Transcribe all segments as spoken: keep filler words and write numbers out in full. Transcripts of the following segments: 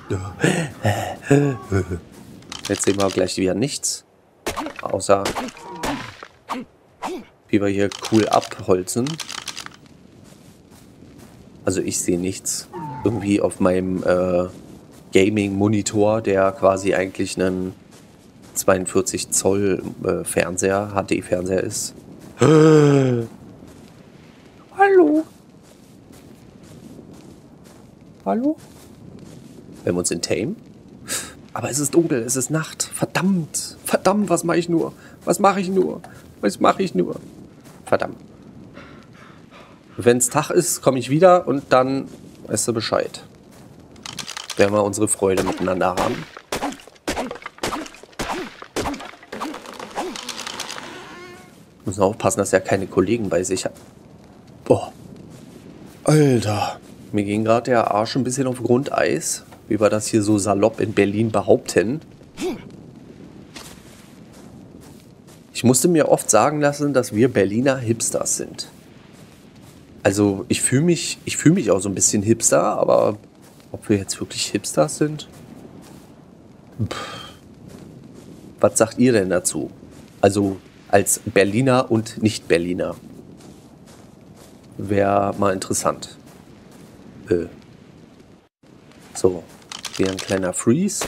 Jetzt sehen wir gleich wieder nichts. Außer wie wir hier cool abholzen. Also ich sehe nichts. Irgendwie auf meinem äh, Gaming-Monitor, der quasi eigentlich einen zweiundvierzig Zoll äh, Fernseher, H D-Fernseher ist. Hallo? Hallo? Wir haben uns in Tame. Aber es ist dunkel, es ist Nacht. Verdammt, verdammt, was mache ich nur? Was mache ich nur? Was mache ich nur? Verdammt. Wenn es Tag ist, komme ich wieder und dann weißt du Bescheid. Werden wir unsere Freude miteinander haben. Müssen aufpassen, dass er keine Kollegen bei sich hat. Boah. Alter. Mir ging gerade der Arsch ein bisschen auf Grundeis, wie wir das hier so salopp in Berlin behaupten. Ich musste mir oft sagen lassen, dass wir Berliner Hipsters sind. Also ich fühle mich, ich fühle mich auch so ein bisschen Hipster, aber ob wir jetzt wirklich Hipsters sind? Pff. Was sagt ihr denn dazu? Also als Berliner und Nicht-Berliner. Wäre mal interessant. Äh. So, hier ein kleiner Freeze.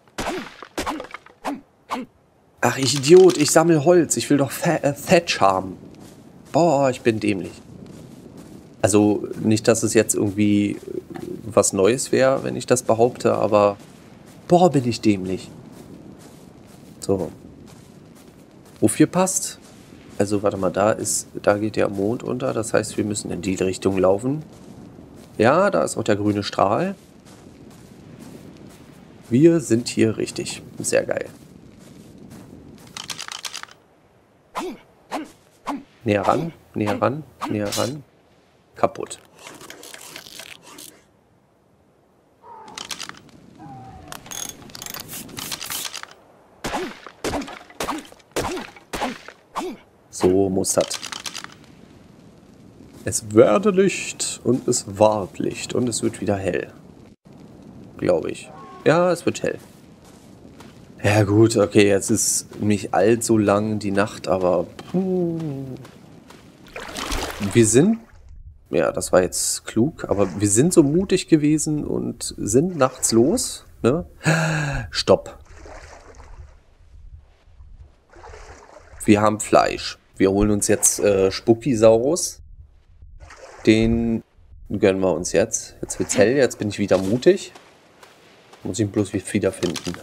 Ach, ich Idiot, ich sammle Holz. Ich will doch Thatch haben. Boah, ich bin dämlich. Also nicht, dass es jetzt irgendwie was Neues wäre, wenn ich das behaupte, aber boah, bin ich dämlich. So. Wofür passt? Also warte mal, da ist, da geht der Mond unter. Das heißt, wir müssen in die Richtung laufen. Ja, da ist auch der grüne Strahl. Wir sind hier richtig. Sehr geil. Näher ran, näher ran, näher ran. Kaputt. So muss das. Es werde Licht und es ward Licht und es wird wieder hell. Glaube ich. Ja, es wird hell. Ja gut, okay, jetzt ist nicht allzu lang die Nacht, aber puh. Wir sind, ja, das war jetzt klug, aber wir sind so mutig gewesen und sind nachts los, ne? Stopp. Wir haben Fleisch. Wir holen uns jetzt äh, Spuckisaurus. Den gönnen wir uns jetzt. Jetzt wird's hell, jetzt bin ich wieder mutig. Muss ich ihn bloß wiederfinden.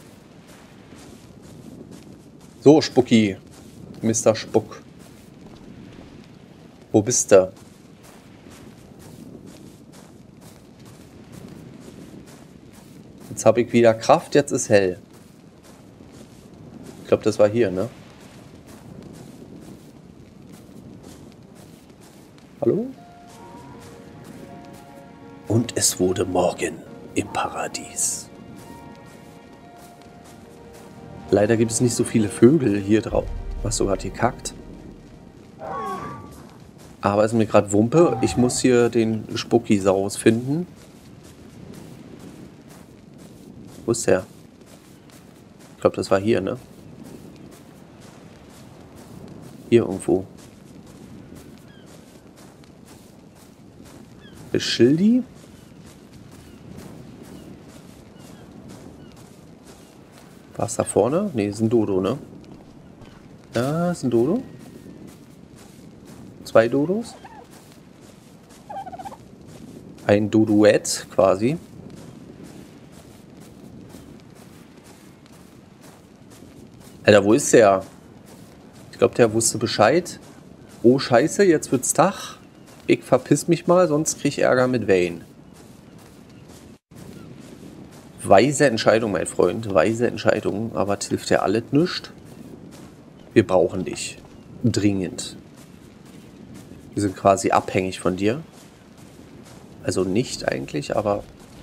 So, Spucki. Mister Spuck. Wo bist du? Jetzt habe ich wieder Kraft, jetzt ist hell. Ich glaube, das war hier, ne? Hallo? Und es wurde Morgen im Paradies. Leider gibt es nicht so viele Vögel hier drauf. Was so hat hier kackt. Aber ist mir gerade Wumpe. Ich muss hier den Spuckisaurus finden. Wo ist der? Ich glaube, das war hier, ne? Hier irgendwo. Ist Schildi? War es da vorne? Ne, ist ein Dodo, ne? Ja, ist ein Dodo. Zwei Dodos. Ein Doduett quasi. Alter, wo ist der? Ich glaube, der wusste Bescheid. Oh, scheiße, jetzt wird's Tag. Ich verpiss mich mal, sonst krieg ich Ärger mit Wayne. Weise Entscheidung, mein Freund. Weise Entscheidung. Aber es hilft ja alles nichts. Wir brauchen dich. Dringend. Wir sind quasi abhängig von dir. Also nicht eigentlich, aber...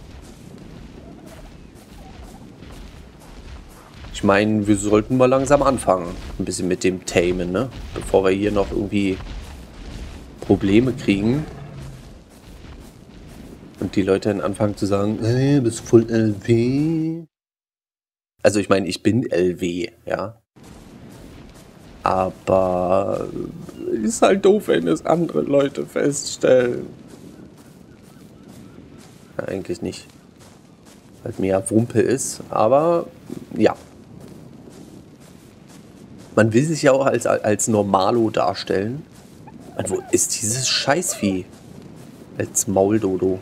Ich meine, wir sollten mal langsam anfangen. Ein bisschen mit dem Tamen, ne? Bevor wir hier noch irgendwie Probleme kriegen. Und die Leute dann anfangen zu sagen, hey, bist du voll L W? Also ich meine, ich bin L W, ja. Aber ist halt doof, wenn es andere Leute feststellen. Ja, eigentlich nicht. Weil mehr Wumpe ist, aber ja. Man will sich ja auch als, als Normalo darstellen. Und wo ist dieses Scheißvieh? Als Mauldodo.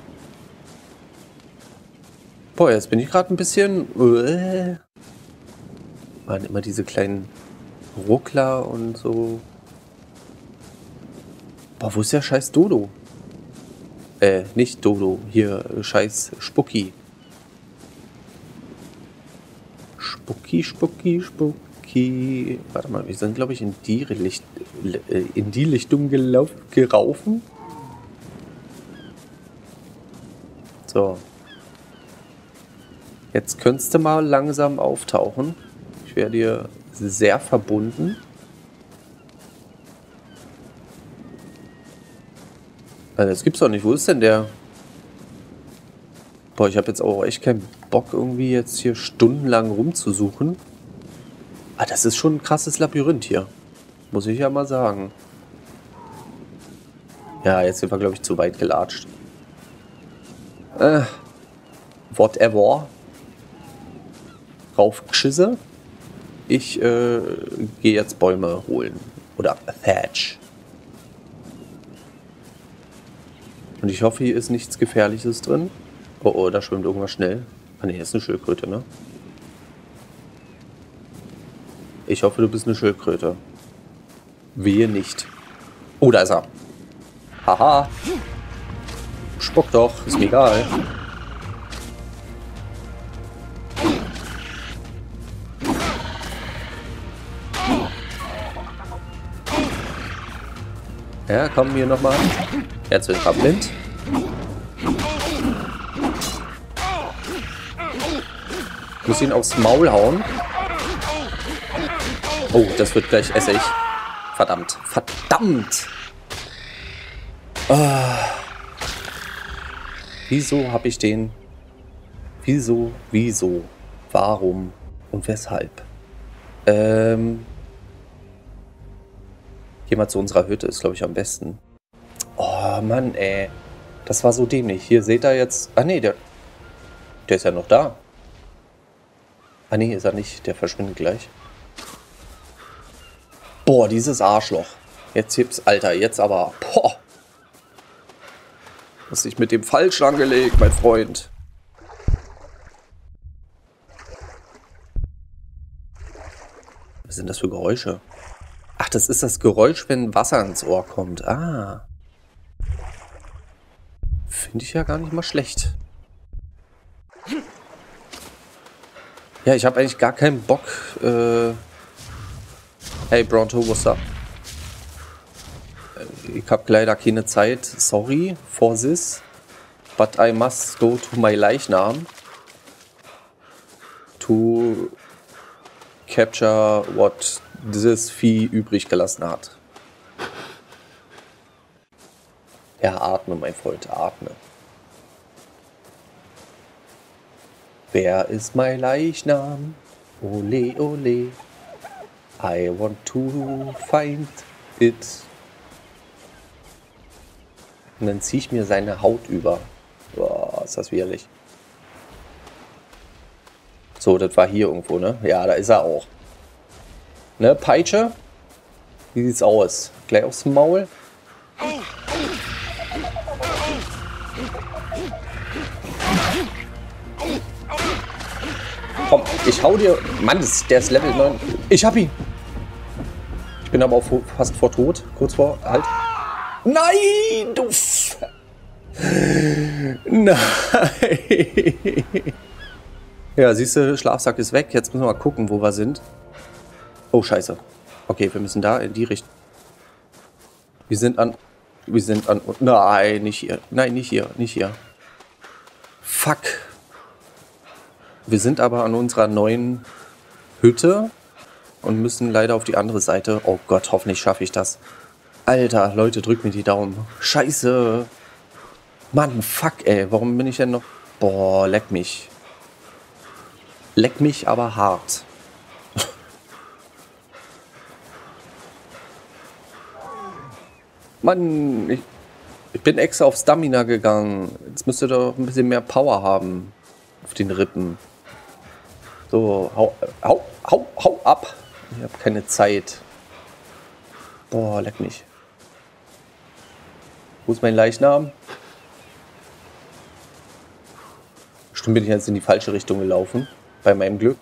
Boah, jetzt bin ich gerade ein bisschen... Äh, waren immer diese kleinen Ruckler und so. Boah, wo ist der scheiß Dodo? Äh, nicht Dodo. Hier, scheiß Spucki. Spucki, Spucki, Spucki. Warte mal, wir sind, glaube ich, in die, Licht, in die Richtung gelaufen, geraufen. So. Jetzt könntest du mal langsam auftauchen. Ich wäre dir sehr verbunden. Also das gibt's doch nicht. Wo ist denn der? Boah, ich habe jetzt auch echt keinen Bock, irgendwie jetzt hier stundenlang rumzusuchen. Ah, das ist schon ein krasses Labyrinth hier. Muss ich ja mal sagen. Ja, jetzt sind wir, glaube ich, zu weit gelatscht. Äh, whatever. Raufgeschisse. Ich äh, gehe jetzt Bäume holen. Oder Thatch. Und ich hoffe, hier ist nichts Gefährliches drin. Oh, oh, da schwimmt irgendwas schnell. Ah, ne, ist eine Schildkröte, ne? Ich hoffe, du bist eine Schildkröte. Wehe nicht. Oh, da ist er. Haha. Spuck doch, ist mir egal. Ja, komm hier nochmal. Jetzt wird er blind. Ich muss ihn aufs Maul hauen. Oh, das wird gleich Essig. Verdammt. Verdammt! Oh. Wieso habe ich den... Wieso? Wieso? Warum? Und weshalb? Ähm... Geh mal zu unserer Hütte, ist glaube ich am besten. Oh Mann, ey. Das war so dämlich. Hier seht ihr jetzt... Ah nee, der... Der ist ja noch da. Ah nee, ist er nicht. Der verschwindet gleich. Boah, dieses Arschloch. Jetzt hebt's, Alter, jetzt aber. Boah. Hast dich mit dem falsch angelegt, mein Freund. Was sind das für Geräusche? Ach, das ist das Geräusch, wenn Wasser ins Ohr kommt. Ah. Finde ich ja gar nicht mal schlecht. Ja, ich habe eigentlich gar keinen Bock. Äh hey, Bronto, what's up? Ich habe leider keine Zeit. Sorry for this. But I must go to my Leichnam. To capture what dieses Vieh übrig gelassen hat. Ja, atme, mein Freund, atme. Wer ist mein Leichnam? Ole, ole. I want to find it. Und dann ziehe ich mir seine Haut über. Boah, ist das widerlich. So, das war hier irgendwo, ne? Ja, da ist er auch. Ne, Peitsche? Wie sieht's aus? Gleich aufs Maul? Komm, ich hau dir... Mann, das, der ist Level neun. Ich hab ihn. Ich bin aber auch fast vor Tod. Kurz vor... Halt. Nein, du... F Nein. Ja, siehst du, Schlafsack ist weg. Jetzt müssen wir mal gucken, wo wir sind. Oh, scheiße. Okay, wir müssen da in die Richtung. Wir sind an... Wir sind an... Nein, nicht hier. Nein, nicht hier. Nicht hier. Fuck. Wir sind aber an unserer neuen Hütte und müssen leider auf die andere Seite. Oh Gott, hoffentlich schaffe ich das. Alter, Leute, drückt mir die Daumen. Scheiße. Mann, fuck, ey. Warum bin ich denn noch... Boah, leck mich. Leck mich aber hart. Mann, ich, ich bin extra auf Stamina gegangen. Jetzt müsst ihr doch ein bisschen mehr Power haben. Auf den Rippen. So, hau, hau, hau, hau ab. Ich habe keine Zeit. Boah, leck mich. Wo ist mein Leichnam? Bestimmt bin ich jetzt in die falsche Richtung gelaufen. Bei meinem Glück.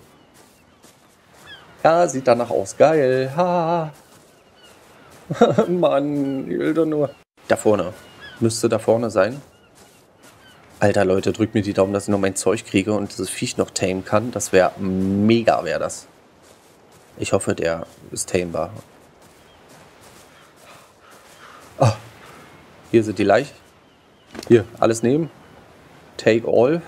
Ja, sieht danach aus. Geil. Ha. Mann, ich will doch nur... Da vorne. Müsste da vorne sein. Alter, Leute, drückt mir die Daumen, dass ich noch mein Zeug kriege und dieses Viech noch tamen kann. Das wäre mega, wäre das. Ich hoffe, der ist tamebar. Oh, hier sind die Leichen. Hier, alles nehmen. Take all.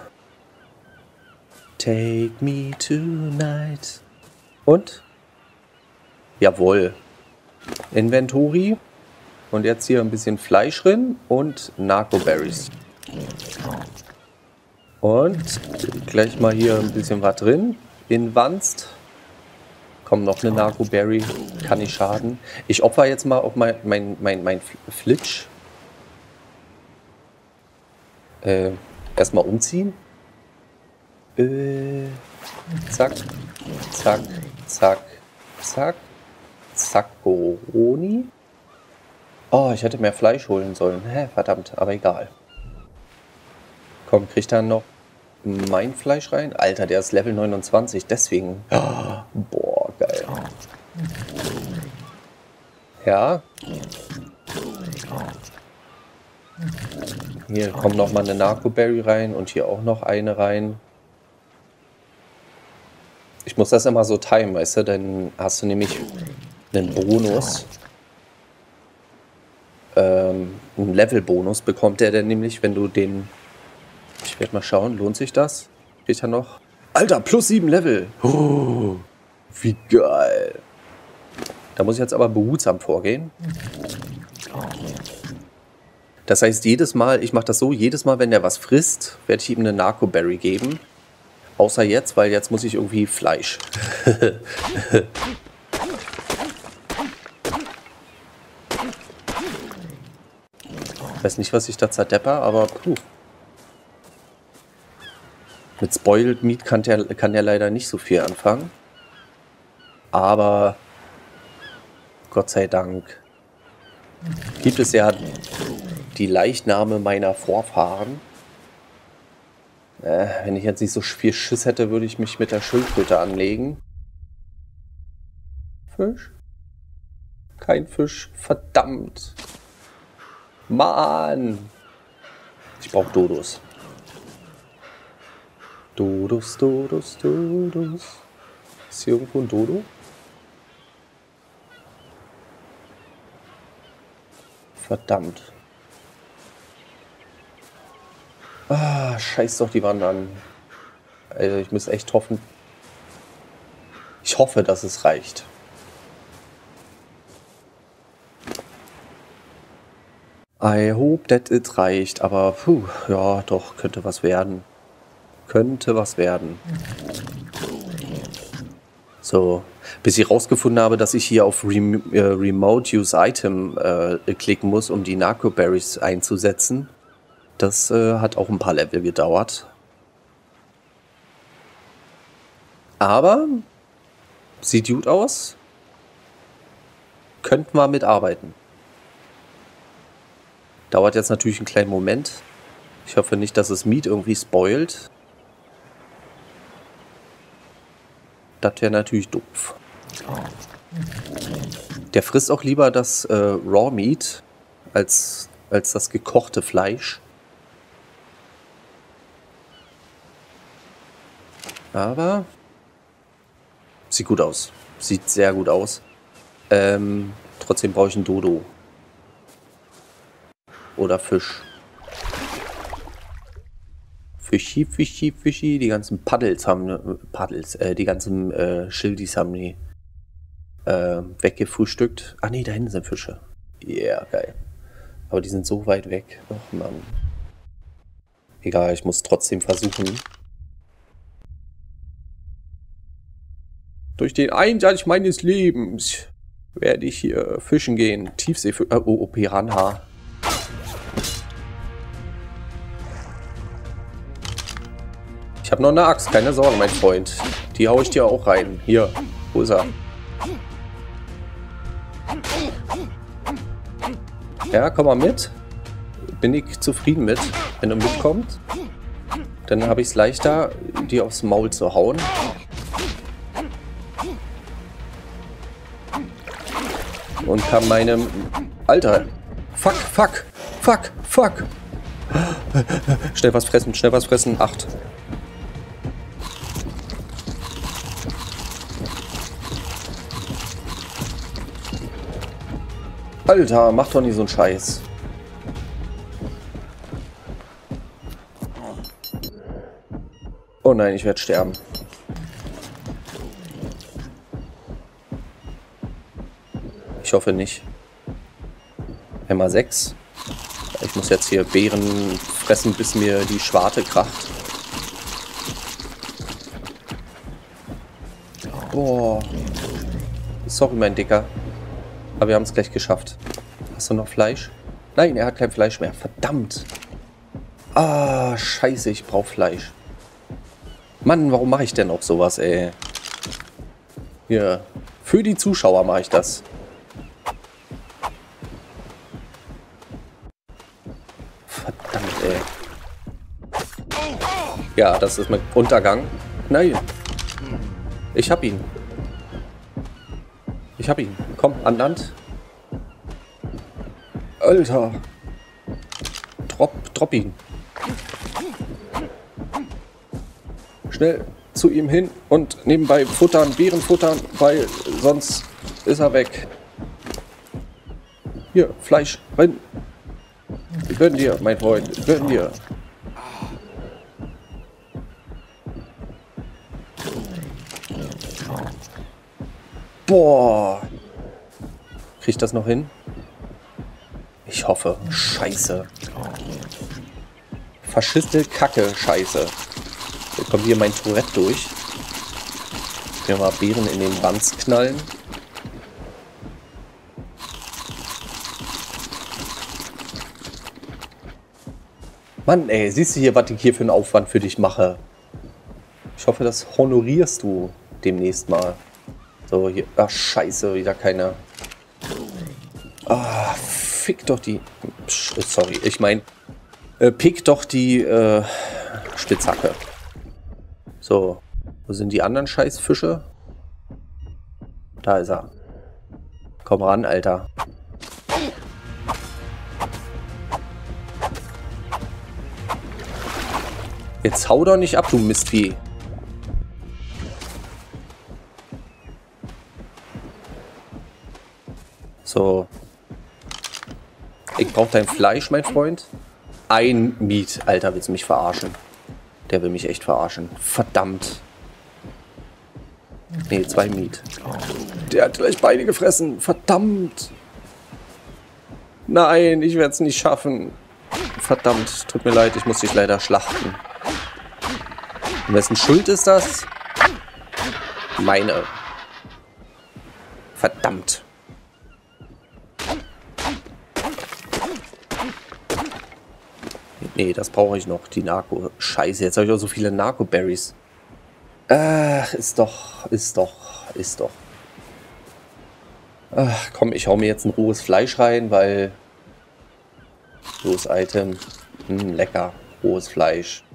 Take me tonight. Und? Jawohl. Inventory. Und jetzt hier ein bisschen Fleisch drin und Narcoberries. Und gleich mal hier ein bisschen was drin. Invanst. Komm, noch eine Narcoberry. Kann nicht schaden. Ich opfer jetzt mal auf mein, mein, mein, mein Flitsch. Äh, erstmal umziehen. Äh, zack. Zack. Zack. Zack. Zackoroni. Oh, ich hätte mehr Fleisch holen sollen. Hä, verdammt, aber egal. Komm, kriegt dann noch mein Fleisch rein? Alter, der ist Level neunundzwanzig, deswegen. Oh, boah, geil. Ja. Hier kommt noch mal eine Narcoberry rein und hier auch noch eine rein. Ich muss das immer so timen, weißt du, dann hast du nämlich einen Bonus. Ähm, einen Level-Bonus bekommt der dann nämlich, wenn du den... Ich werde mal schauen, lohnt sich das? Steht ja noch... Alter, plus sieben Level! Oh, wie geil! Da muss ich jetzt aber behutsam vorgehen. Das heißt, jedes Mal, ich mache das so, jedes Mal, wenn der was frisst, werde ich ihm eine Narcoberry geben. Außer jetzt, weil jetzt muss ich irgendwie Fleisch. Ich weiß nicht, was ich da zerdepper, aber puh. Mit Spoiled Meat kann der, kann der leider nicht so viel anfangen. Aber Gott sei Dank gibt es ja die Leichname meiner Vorfahren. Äh, wenn ich jetzt nicht so viel Schiss hätte, würde ich mich mit der Schildkröte anlegen. Fisch? Kein Fisch. Verdammt. Mann. Ich brauche Dodos. Dodos, Dodos, Dodos. Ist hier irgendwo ein Dodo? Verdammt. Ah, scheiß doch die Wand an. Also ich muss echt hoffen. Ich hoffe, dass es reicht. I hope that it reicht. Aber puh, ja, doch, könnte was werden. Könnte was werden. So, bis ich rausgefunden habe, dass ich hier auf Rem äh, Remote Use Item äh, klicken muss, um die Narcoberries einzusetzen. Das äh, hat auch ein paar Level gedauert. Aber sieht gut aus. Könnten wir mitarbeiten. Dauert jetzt natürlich einen kleinen Moment. Ich hoffe nicht, dass es Meat irgendwie spoilt. Das wäre natürlich doof. Der frisst auch lieber das äh, Raw Meat als, als das gekochte Fleisch. Aber sieht gut aus. Sieht sehr gut aus. Ähm, trotzdem brauche ich einen Dodo. Oder Fisch. Fischi, Fischi, Fischi. Die ganzen Paddels haben... Äh, Paddels, äh, die ganzen äh, Schildis haben die äh, weggefrühstückt. Ah nee, da hinten sind Fische. Ja, yeah, geil. Aber die sind so weit weg. Och Mann. Egal, ich muss trotzdem versuchen. Durch den Einsatz meines Lebens werde ich hier fischen gehen. Tiefsee... Äh, oh, oh, Piranha. Ich habe noch eine Axt, keine Sorge, mein Freund. Die haue ich dir auch rein. Hier, wo ist er? Ja, komm mal mit. Bin ich zufrieden mit, wenn du mitkommst. Dann habe ich es leichter, dir aufs Maul zu hauen. Und kann meinem... Alter! Fuck, fuck, fuck, fuck! Schnell was fressen, schnell was fressen. Acht. Alter, mach doch nicht so einen Scheiß. Oh nein, ich werde sterben. Ich hoffe nicht. Einmal sechs. Ich muss jetzt hier Beeren fressen, bis mir die Schwarte kracht. Boah. Sorry, mein Dicker. Aber wir haben es gleich geschafft. Hast du noch Fleisch? Nein, er hat kein Fleisch mehr. Verdammt. Ah, scheiße, ich brauche Fleisch. Mann, warum mache ich denn auch sowas, ey? Hier. Für die Zuschauer mache ich das. Verdammt, ey. Ja, das ist mein Untergang. Nein. Ich hab ihn. Ich hab ihn. Komm, an Land. Alter. Drop, drop ihn. Schnell zu ihm hin und nebenbei futtern, Beeren futtern, weil sonst ist er weg. Hier, Fleisch, rein. Gönn dir, mein Freund, gönn dir. Boah. Krieg ich das noch hin? Ich hoffe. Scheiße. Faschiste Kacke, Scheiße. Jetzt kommt hier mein Tourette durch. Hier mal Beeren in den Banz knallen. Mann, ey, siehst du hier, was ich hier für einen Aufwand für dich mache? Ich hoffe, das honorierst du demnächst mal. So, hier. Ach, scheiße, wieder keine. Ah, fick doch die. Psch, sorry, ich meine, äh, pick doch die äh, Spitzhacke. So, wo sind die anderen Scheißfische? Da ist er. Komm ran, Alter. Jetzt hau doch nicht ab, du Mistvieh. So. Ich brauche dein Fleisch, mein Freund. Ein Miet. Alter, willst du mich verarschen? Der will mich echt verarschen. Verdammt. Nee, zwei Miet. Der hat gleich Beine gefressen. Verdammt. Nein, ich werde es nicht schaffen. Verdammt, tut mir leid, ich muss dich leider schlachten. Und wessen Schuld ist das? Meine. Verdammt. Nee, das brauche ich noch. Die Narko. Scheiße, jetzt habe ich auch so viele Narco-Berries. Ach, ist doch, ist doch, ist doch. Ach, komm, ich hau mir jetzt ein rohes Fleisch rein, weil... Rohes Item. Hm, lecker. Rohes Fleisch.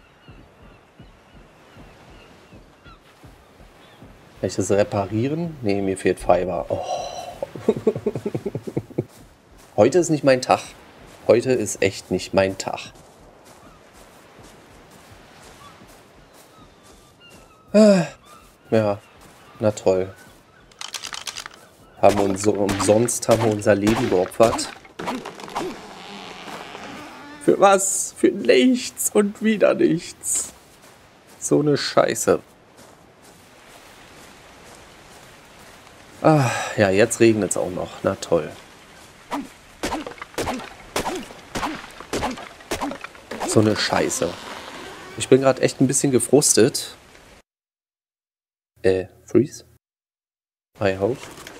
Kann ich das reparieren? Nee, mir fehlt Fiber. Oh. Heute ist nicht mein Tag. Heute ist echt nicht mein Tag. Ah, ja, na toll. Haben uns so umsonst haben wir unser Leben geopfert. Für was? Für nichts und wieder nichts. So eine Scheiße. Ah, ja, jetzt regnet es auch noch. Na toll. So eine Scheiße. Ich bin gerade echt ein bisschen gefrustet. Äh, freeze? I hope.